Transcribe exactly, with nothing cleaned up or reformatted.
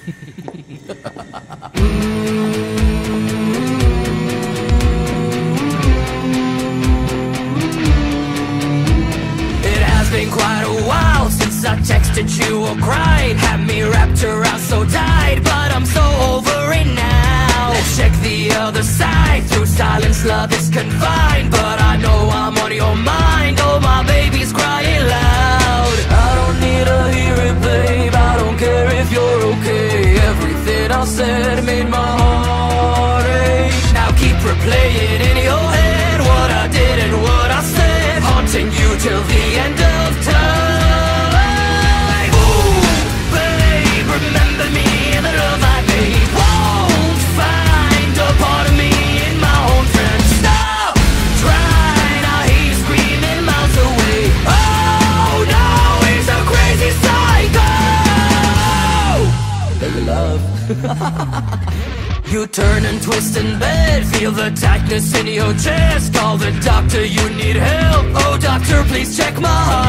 Been quite a while since I texted you or cried. Had me wrapped around so tight, but I'm so over it now. Let's check the other side. Through silence, love is confined, but I know I'm on your mind. Oh, my baby's crying loud. I don't need to hear it, babe. I don't care if you're okay. Everything I said made my heart ache. Now keep replaying in your head what I did and what I said, haunting you till the end of time. Ooh, babe, remember me and the love I made. Won't find a part of me in my own friends. Stop trying, I hear you screaming miles away. Oh no, he's a crazy psycho. Baby love. You turn and twist in bed, feel the tightness in your chest. Call the doctor, you need help. Oh doctor, please check my heart.